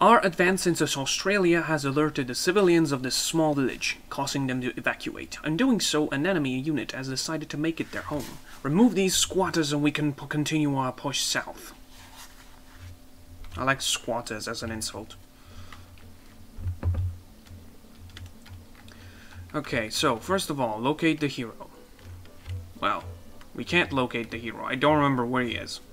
Our advance into Australia has alerted the civilians of this small village, causing them to evacuate. In doing so, an enemy unit has decided to make it their home. Remove these squatters and we can continue our push south. I like squatters as an insult. Okay, so first of all, locate the hero. Well, we can't locate the hero. I don't remember where he is.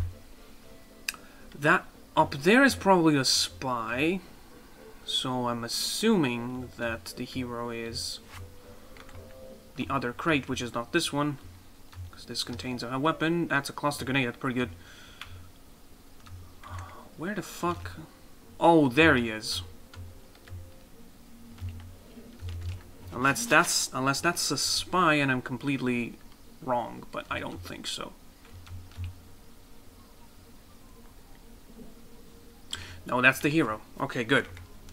That up there is probably a spy. So I'm assuming that the hero is the other crate, which is not this one. Because this contains a weapon. That's a cluster grenade. That's pretty good. Where the fuck? Oh, there he is. Unless that's a spy and I'm completely wrong, but I don't think so. No, that's the hero. Okay, good.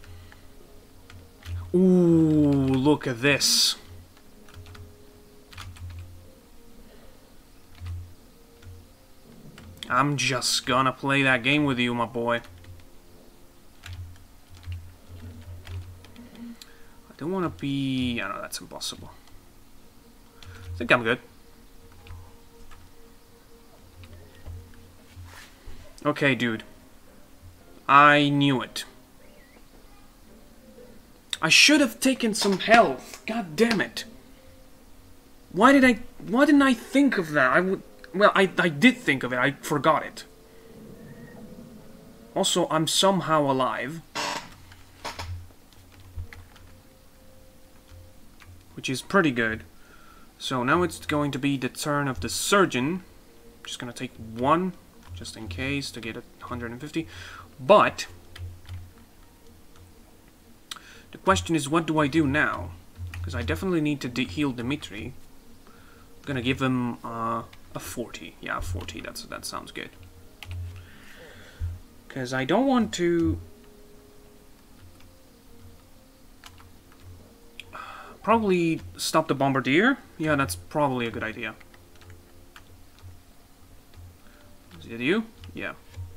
Ooh, look at this. I'm just gonna play that game with you, my boy. I don't want to be... I know that's impossible. I think I'm good. Okay, dude. I knew it. I should have taken some health. God damn it. Why didn't I think of that? Well, I did think of it. I forgot it. Also, I'm somehow alive. Which is pretty good. So now it's going to be the turn of the surgeon. I'm just gonna take one, just in case, to get 150. But the question is, what do I do now? Because I definitely need to heal Dimitri. I'm gonna give him a 40. Yeah, 40. That sounds good. Because I don't want to... Probably stop the bombardier. Yeah, that's probably a good idea. Is it you? Yeah.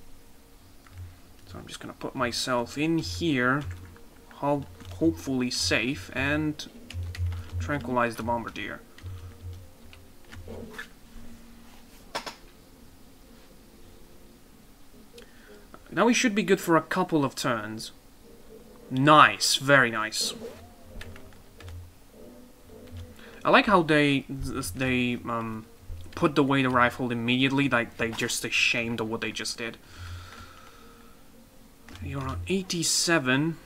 So I'm just gonna put myself in here, hopefully safe, and tranquilize the bombardier. Now we should be good for a couple of turns. Nice, very nice. I like how they put away the rifle immediately, like they just ashamed of what they just did. You're on 87.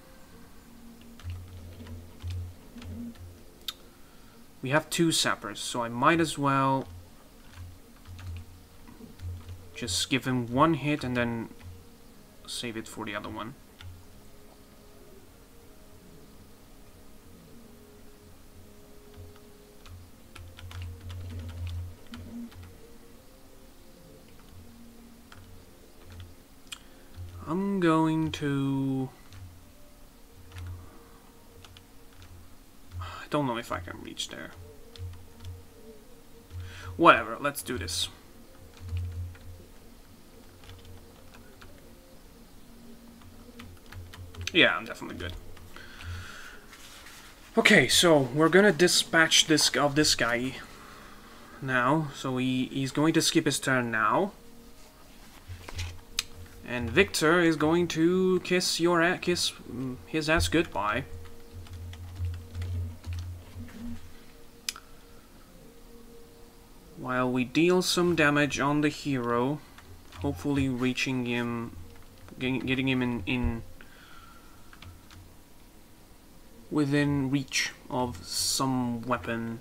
We have 2 sappers, so I might as well just give him 1 hit and then save it for the other one. I'm going to... I don't know if I can reach there. Whatever, let's do this. Yeah, I'm definitely good. Okay, so we're gonna dispatch this guy now. So he's going to skip his turn now. And Victor is going to kiss his ass goodbye. While we deal some damage on the hero, hopefully reaching him, getting him in within reach of some weapon.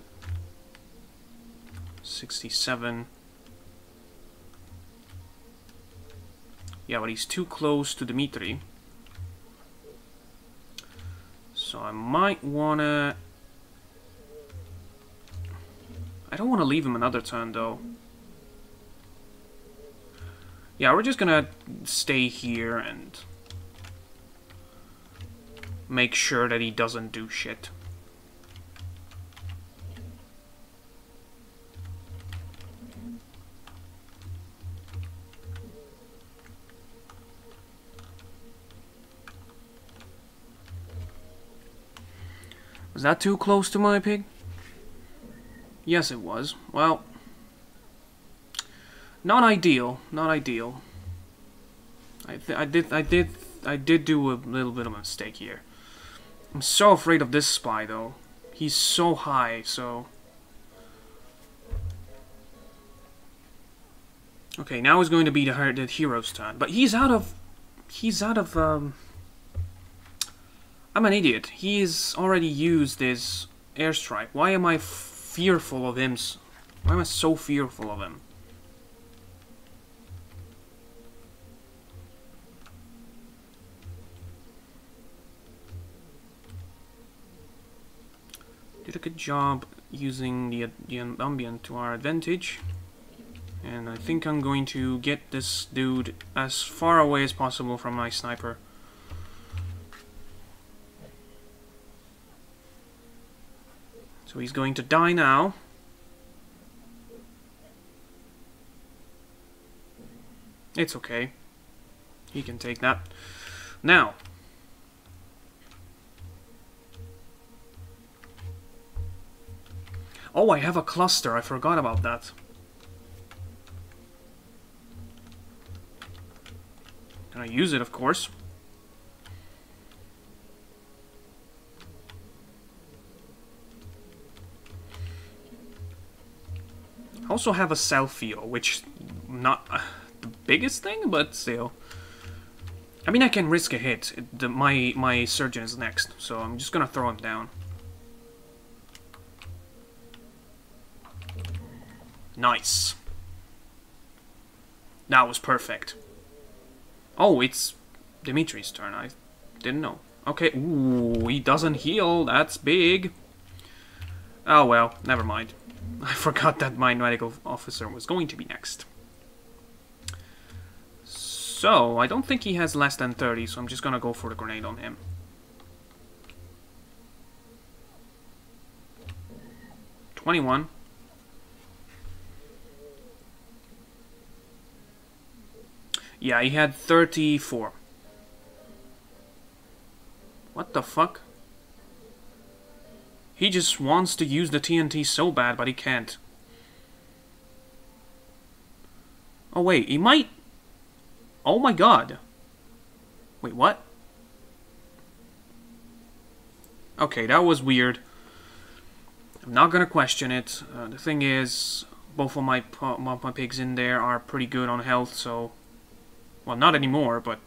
67. Yeah, but he's too close to Dimitri. So I might wanna... I don't want to leave him another turn, though. Yeah, we're just gonna stay here and make sure that he doesn't do shit. Was that too close to my pig? Yes, it was. Well, not ideal. Not ideal. I did do a little bit of a mistake here. I'm so afraid of this spy, though. He's so high, so... Okay, now is going to be the hero's turn. But he's out of... I'm an idiot. He's already used his airstrike. Why am I fearful of him? Why am I so fearful of him? Did a good job using the ambient to our advantage. And I think I'm going to get this dude as far away as possible from my sniper. So he's going to die now. It's okay. He can take that. Now. Oh, I have a cluster. I forgot about that. Can I use it, of course? I also have a Selfio, which not the biggest thing, but still. I mean, I can risk a hit. My surgeon is next, so I'm just gonna throw him down. Nice. That was perfect. Oh, it's Dimitri's turn. I didn't know. Okay. Ooh, he doesn't heal. That's big. Oh well, never mind. I forgot that my medical officer was going to be next. So, I don't think he has less than 30, so I'm just gonna go for the grenade on him. $21. Yeah, he had 34. What the fuck? He just wants to use the TNT so bad, but he can't. Oh wait, he might... Oh my god. Wait, what? Okay, that was weird. I'm not gonna question it. The thing is, both of my pigs in there are pretty good on health, so... Well, not anymore, but...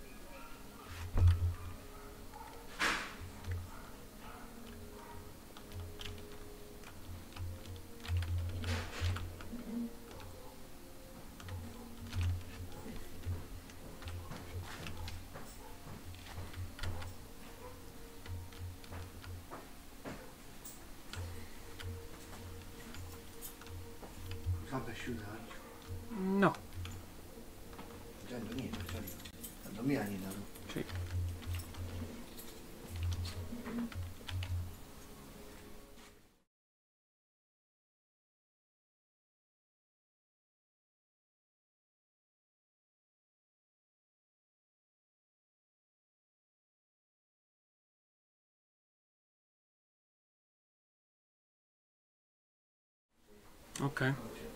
No. Okay. Okay.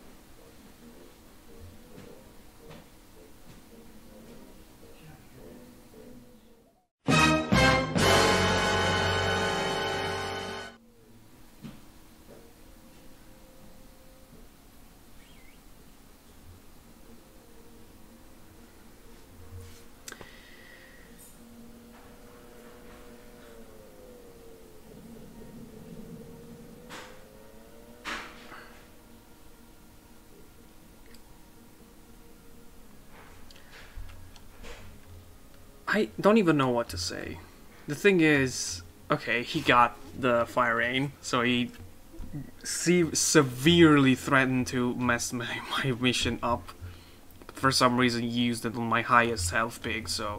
I don't even know what to say. The thing is, okay, he got the fire rain, so he severely threatened to mess my mission up. But for some reason, he used it on my highest health pig, so...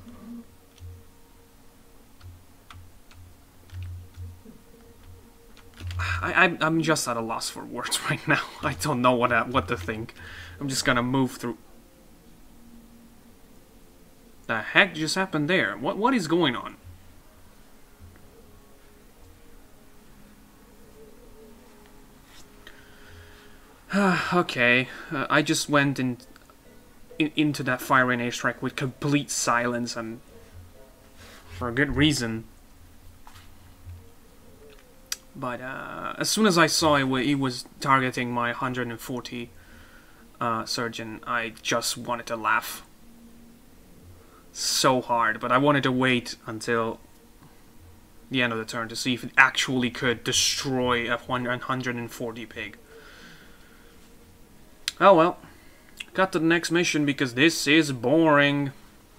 I'm just at a loss for words right now. I don't know what to think. I'm just gonna move through... The heck just happened there? What is going on? Okay, I just went into that firing airstrike with complete silence and for a good reason. But as soon as I saw he was targeting my 140 surgeon, I just wanted to laugh so hard. But I wanted to wait until the end of the turn to see if it actually could destroy a 140 pig. Oh well, got to the next mission because this is boring.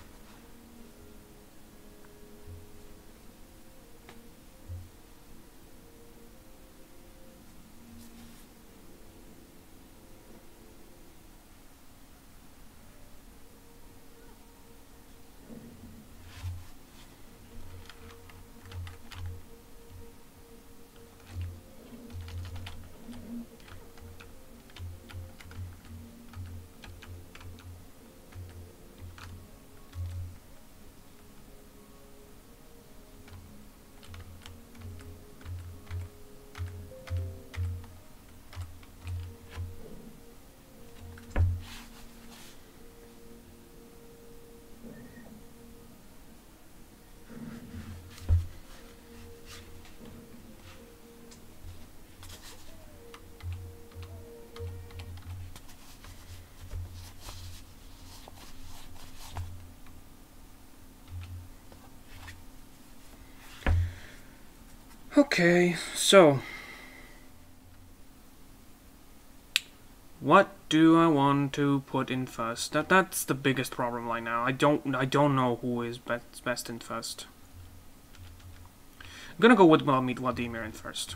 Okay, so what do I want to put in first? That's the biggest problem right now. I don't know who is best in first. I'm gonna go with Vladimir in first.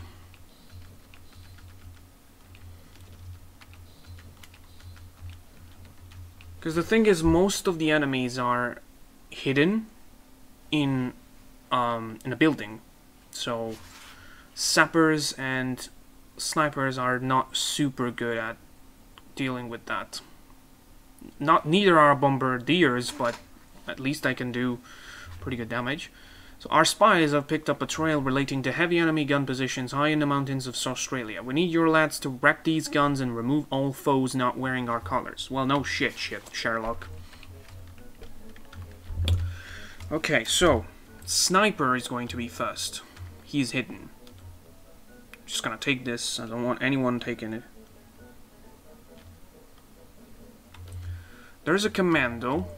Because the thing is, most of the enemies are hidden in a building. So sappers and snipers are not super good at dealing with that. Neither are bombardiers, but at least I can do pretty good damage. So our spies have picked up a trail relating to heavy enemy gun positions high in the mountains of Australia. We need your lads to wreck these guns and remove all foes not wearing our colours. Well, no shit, Sherlock. Okay, so sniper is going to be first. He's hidden. Just gonna take this. I don't want anyone taking it. There's a commando.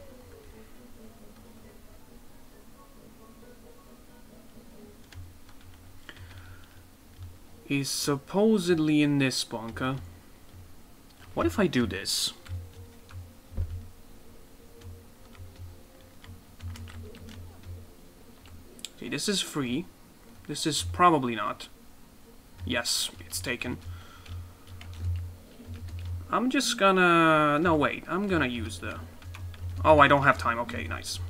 He's supposedly in this bunker. What if I do this? Okay, this is free. This is probably not. Yes, it's taken. I'm just gonna... No, wait. I'm gonna use the... Oh, I don't have time. Okay, nice.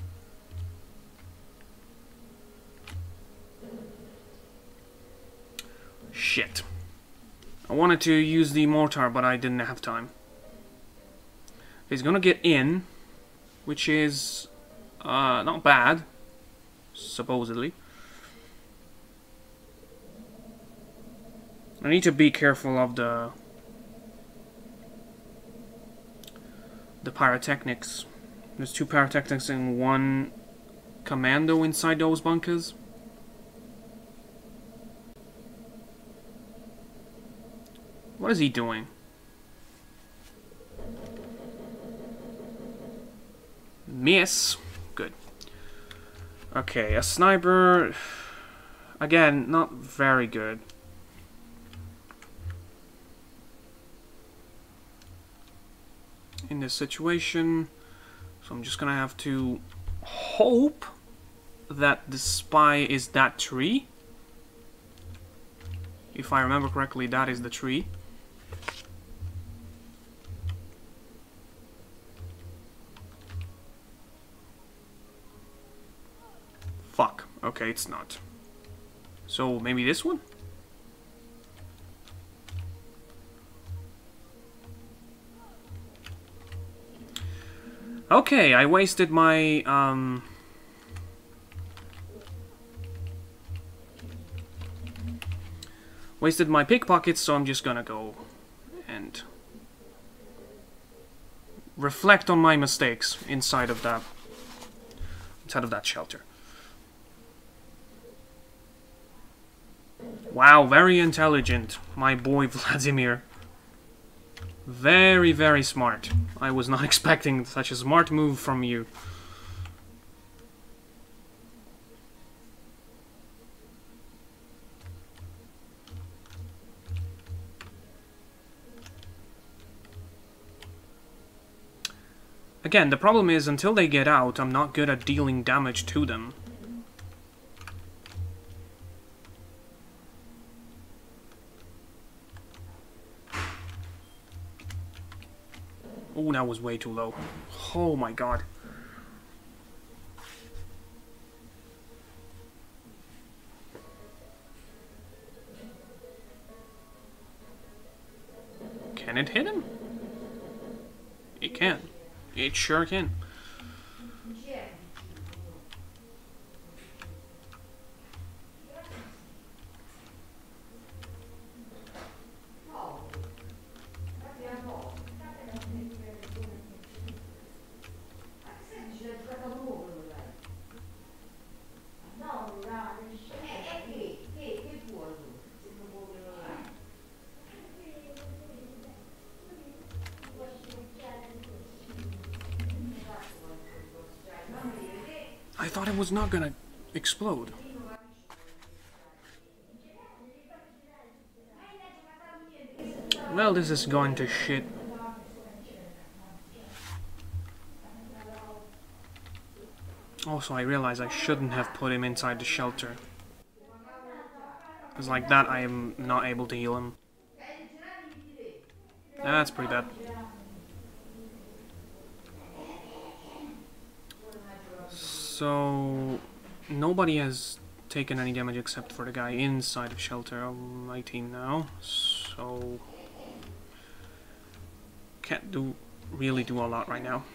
Shit. I wanted to use the mortar, but I didn't have time. He's gonna get in, which is not bad, supposedly. I need to be careful of the pyrotechnics. There's 2 pyrotechnics and 1 commando inside those bunkers. What is he doing? Miss. Good. Okay, a sniper. Again, not very good. In this situation. So I'm just gonna have to hope that the spy is that tree. If I remember correctly, that is the tree. Fuck. Okay, it's not. So maybe this one? Okay, I wasted my pickpockets, so I'm just gonna go and reflect on my mistakes inside of that shelter. Wow, very intelligent, my boy Vladimir. Very, very smart. I was not expecting such a smart move from you. Again, the problem is, until they get out, I'm not good at dealing damage to them. Oh, that was way too low. Oh my god. Can it hit him? It can. It sure can. I thought it was not gonna explode. Well, this is going to shit. Also, I realize I shouldn't have put him inside the shelter. Because like that, I am not able to heal him. That's pretty bad. So, nobody has taken any damage except for the guy inside of shelter of my team now. So, can't really do a lot right now.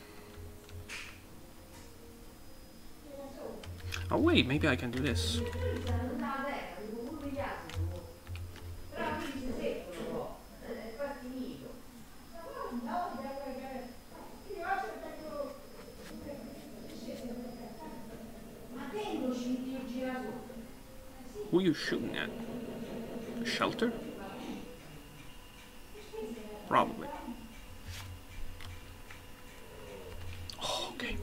Oh wait, maybe I can do this. Who are you shooting at? A shelter? Probably. Oh, okay.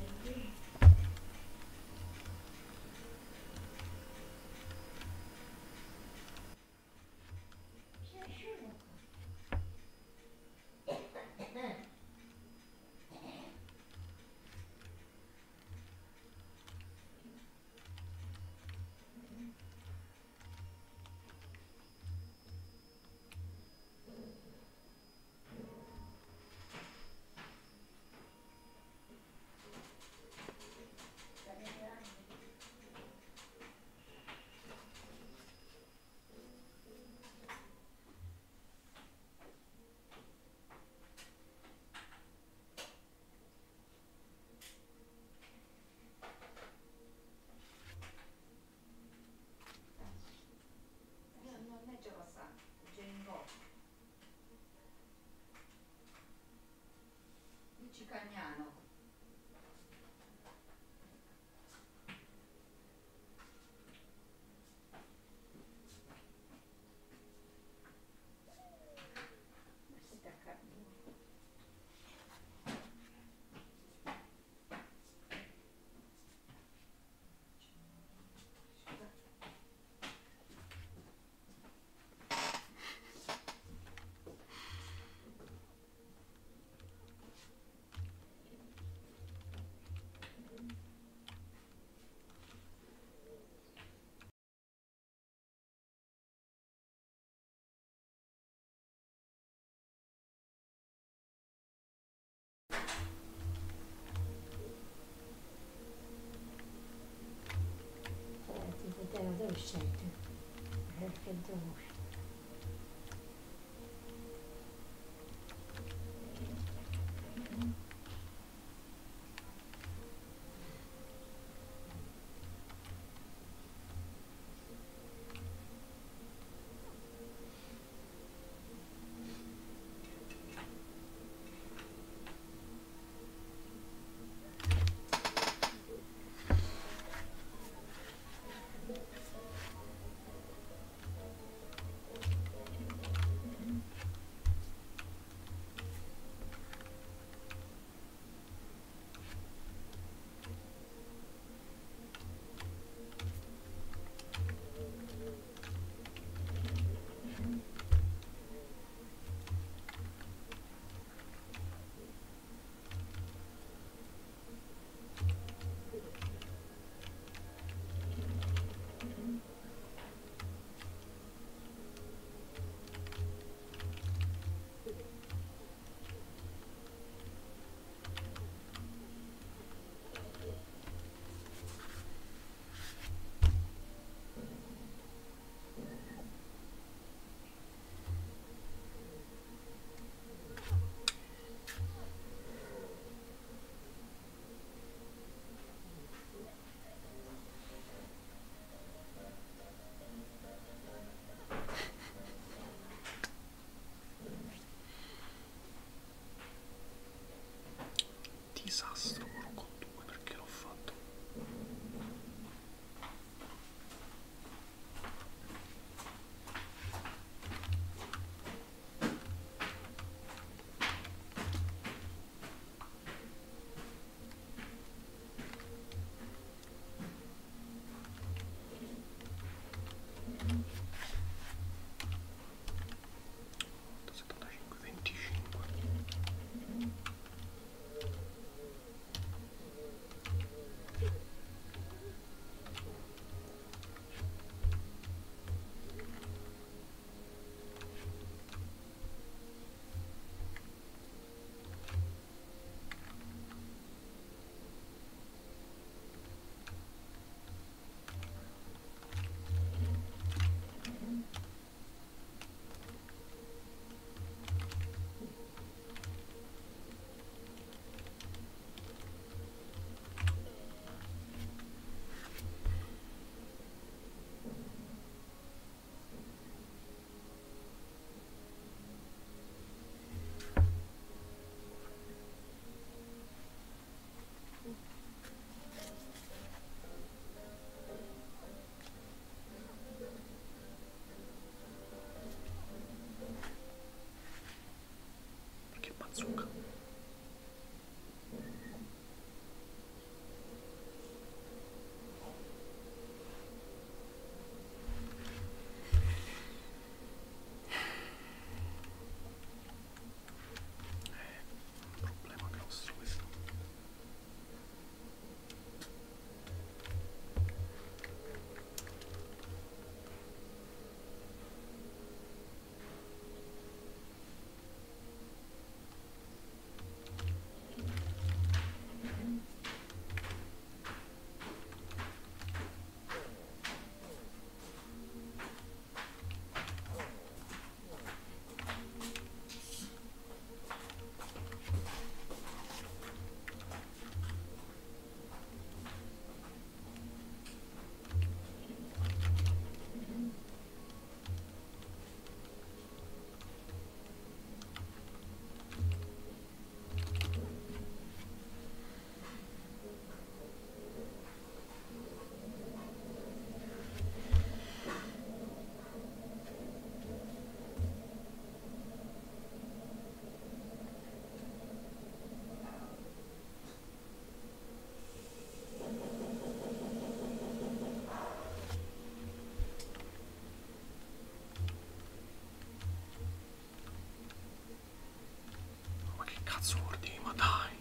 Cazzo ordini, ma dai.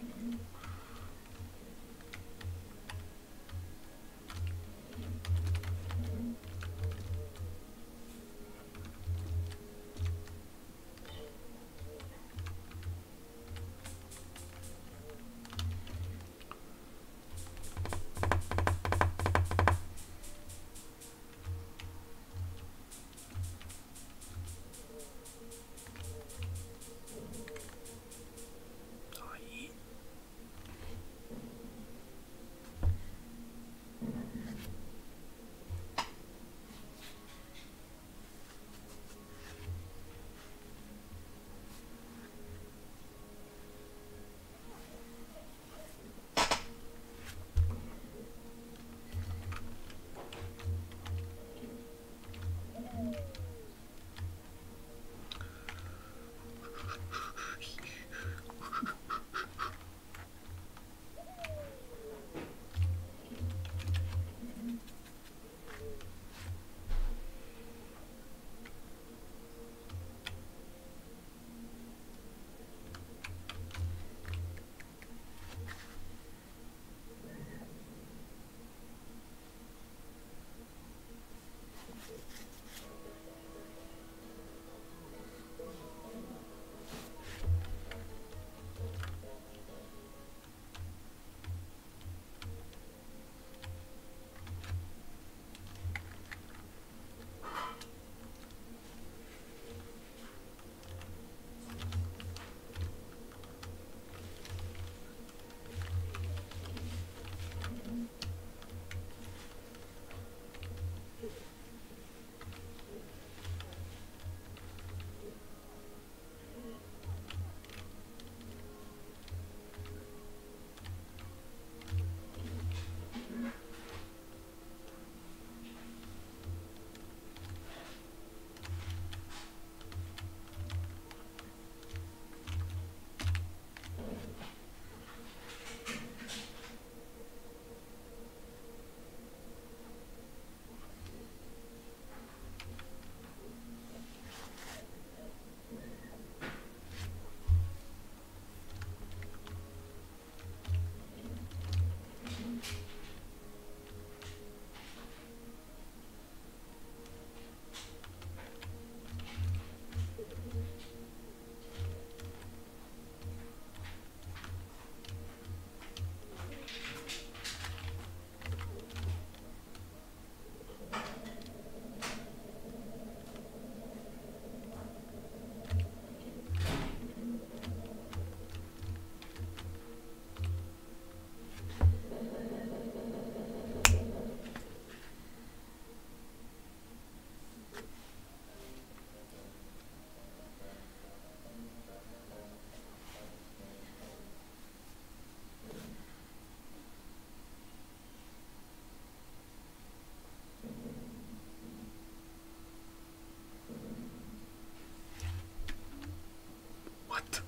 What?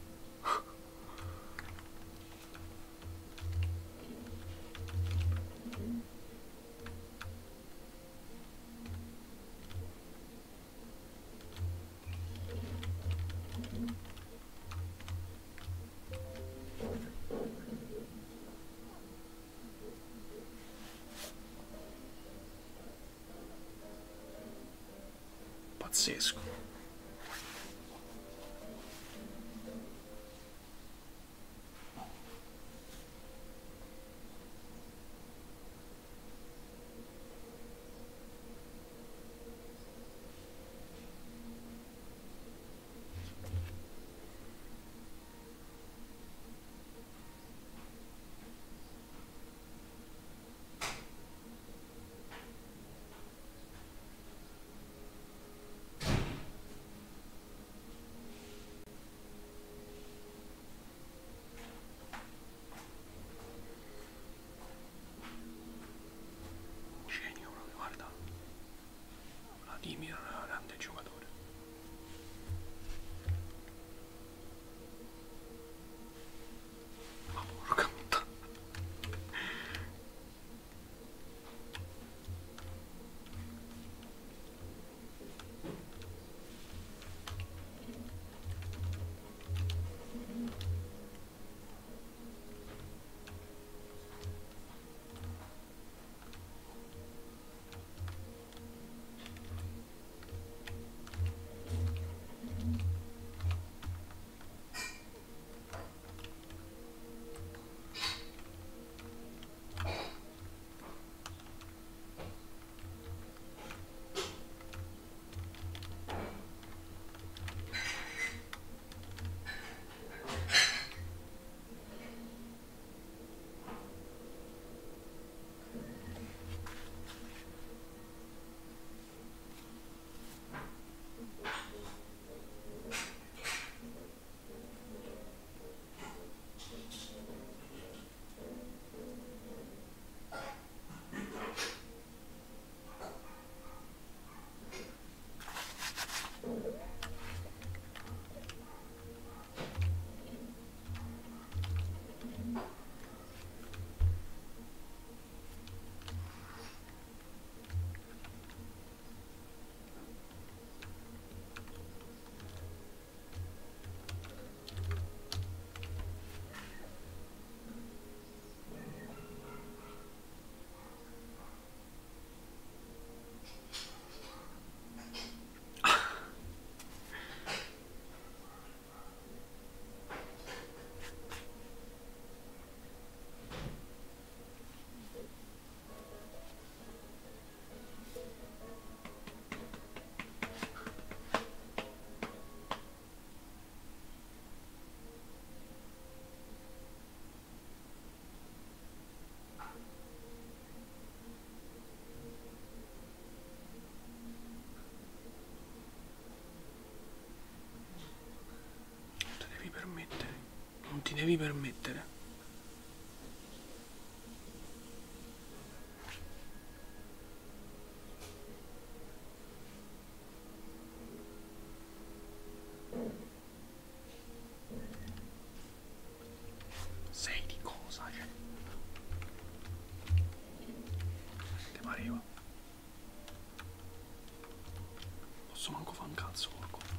Pazzesco. ti devi permettere. Sei di cosa, cioè? Ti pareva? Posso manco fa un cazzo porco due.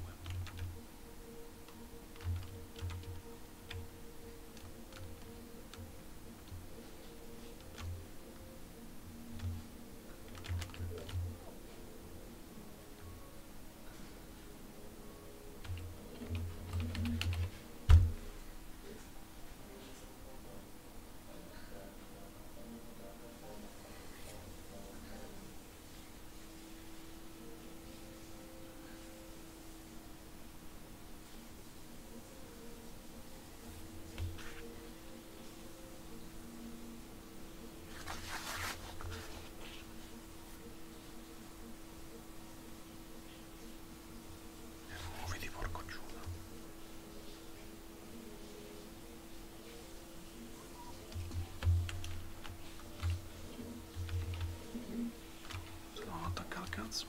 Muoviti porco Giuda. Se no non attacca al cazzo.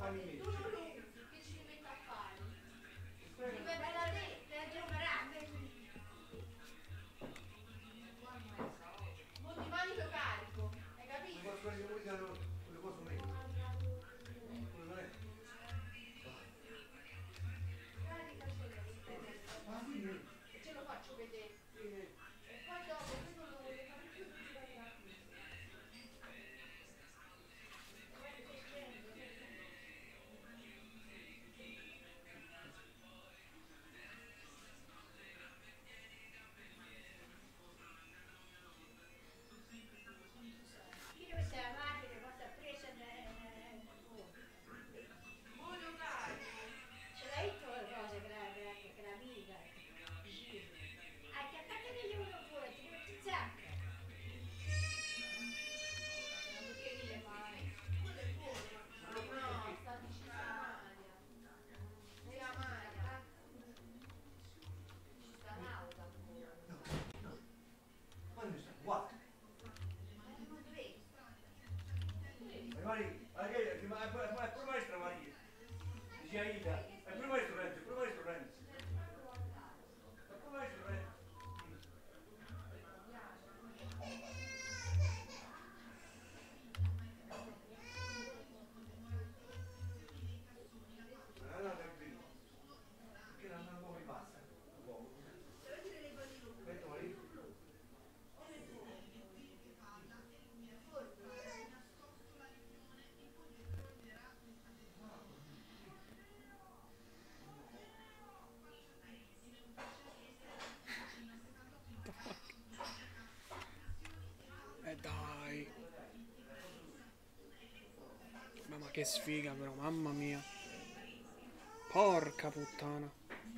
Tu non lo usi, che ci metti a fare? Dipende da te, devi operare. Molti mani lo carico, hai capito? Le posso mettere? Non è? Carica ce l'hai, ce lo faccio vedere. E poi dopo, questo lo voglio fare più, non ci vai a più. Guarda che scende. Chi deve essere la macchina, cosa ha preso Voglio carico. Ce l'hai tu le cose che la amica, vicino. Ah, che a parte che io uno fuori, ti metti in zacca. Non potevi dire mai. Quello è buono. No, sta vicino alla maglia. E la maglia. Ci sta un'auto ancora. Quando sta? Guarda. Non vedi? Maria, è pure maestra Maria. Dice Aida, è pure maestro Renzi, è pure maestro Renzi. È pure maestro Renzi. Ma non è prima. Perché non hanno come passa? Aspetta Maria. Dai. Ma che sfiga però, mamma mia. Porca puttana.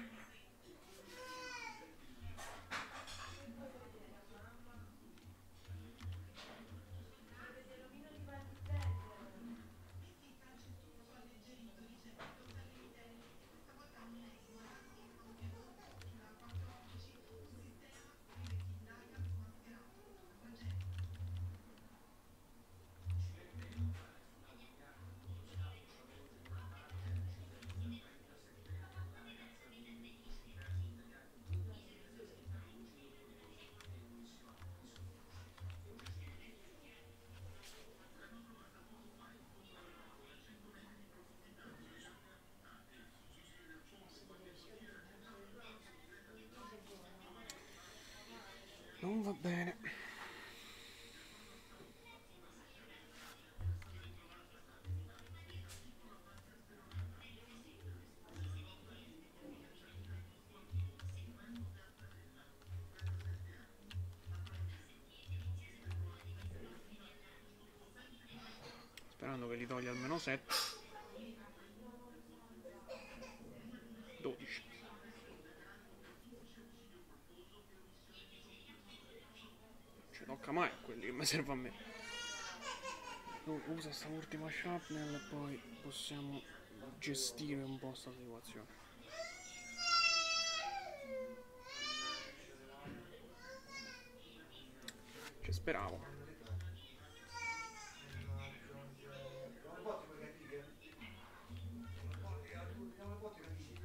Non va bene. Sperando che li toglia almeno 7. 12. Ci tocca mai quelli che mi serve a me. Usa sta ultima shrapnel e poi possiamo gestire un po' sta situazione. Ci speravo. Non posso quelle cattive. Non posso cattive.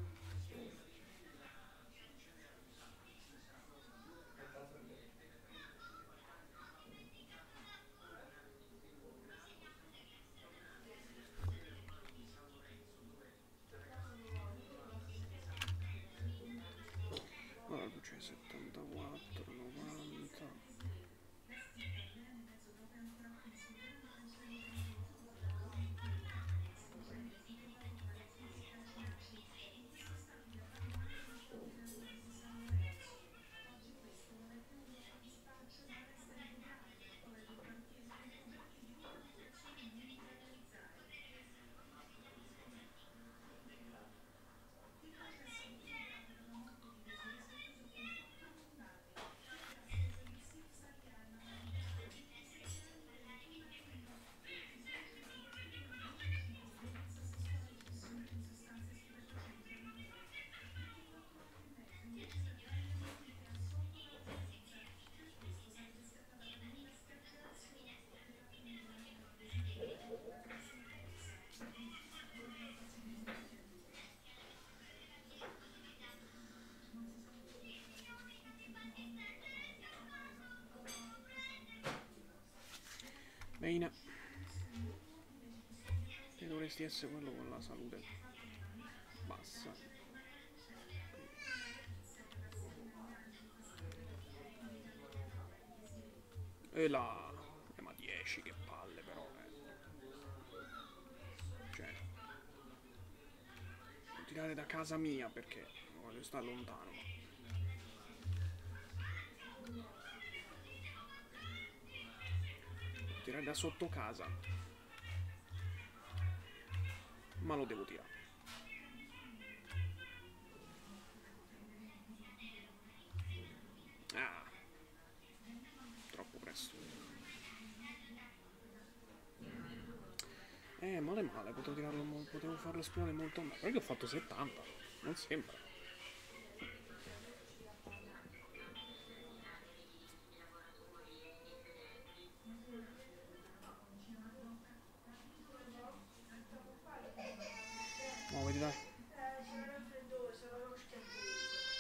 Allora c'è 74, 90. dovresti essere quello con la salute bassa. E là... ma 10, che palle però, Cioè... non tirare da casa mia perché voglio stare lontano. Tirare da sotto casa. Ma lo devo tirare. Ah, troppo presto. Male male, potevo farlo esplodere molto meglio. Però io ho fatto 70, non sembra. Oh, vedi dai. C'è il raffreddore, sono lo schiattone.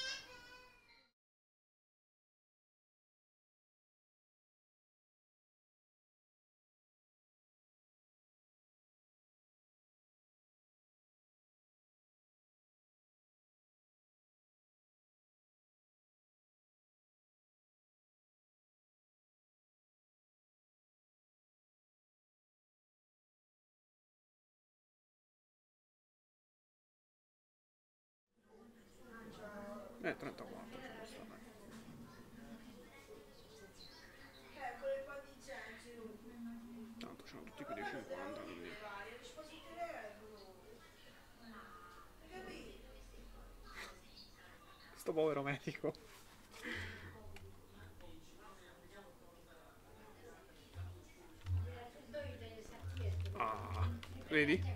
Non c'ho... 34 ci può stare. con le pandicenze, Tanto c'hanno tutti più di 50, quindi... hai risposto al telefono. Hai capito? Sto povero medico. Il raffreddore delle sacchiette. Ah, vedi?